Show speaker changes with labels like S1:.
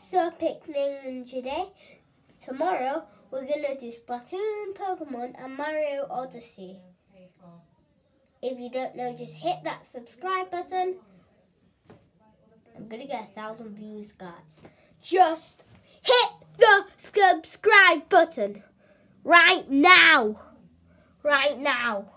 S1: So picking today. Tomorrow we're gonna do Splatoon, Pokemon, and Mario Odyssey. If you don't know, just hit that subscribe button. I'm gonna get 1,000 views, guys. Just hit the subscribe button right now. Right now.